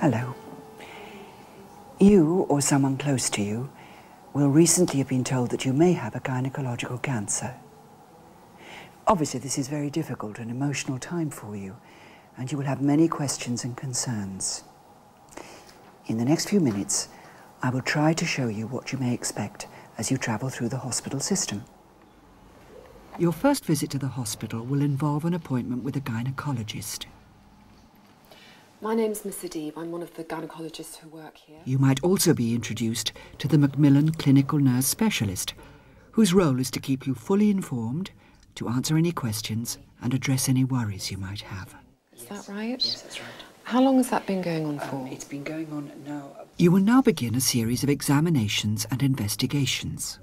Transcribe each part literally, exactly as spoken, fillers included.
Hello. You, or someone close to you, will recently have been told that you may have a gynecological cancer. Obviously, this is very difficult and emotional time for you, and you will have many questions and concerns. In the next few minutes, I will try to show you what you may expect as you travel through the hospital system. Your first visit to the hospital will involve an appointment with a gynecologist. My name's Miss Adib. I'm one of the gynecologists who work here. You might also be introduced to the Macmillan Clinical Nurse Specialist, whose role is to keep you fully informed, to answer any questions and address any worries you might have. Is that right? Yes, that's right. How long has that been going on for? Um, it's been going on now. You will now begin a series of examinations and investigations.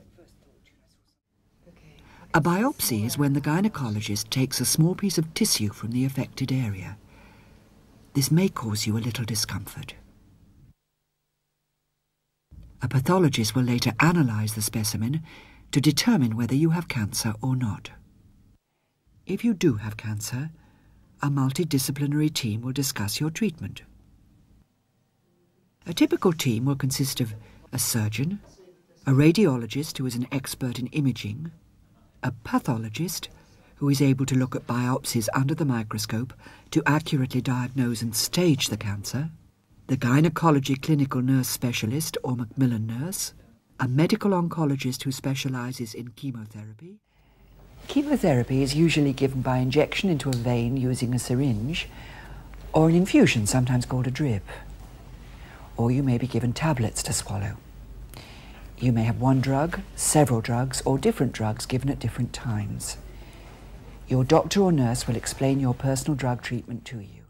A biopsy is when the gynecologist takes a small piece of tissue from the affected area. This may cause you a little discomfort. A pathologist will later analyse the specimen to determine whether you have cancer or not. If you do have cancer, a multidisciplinary team will discuss your treatment. A typical team will consist of a surgeon, a radiologist who is an expert in imaging, a pathologist who is able to look at biopsies under the microscope to accurately diagnose and stage the cancer, the gynecology clinical nurse specialist or Macmillan nurse, a medical oncologist who specialises in chemotherapy. Chemotherapy is usually given by injection into a vein using a syringe, or an infusion, sometimes called a drip. Or you may be given tablets to swallow. You may have one drug, several drugs, or different drugs given at different times. Your doctor or nurse will explain your personal drug treatment to you.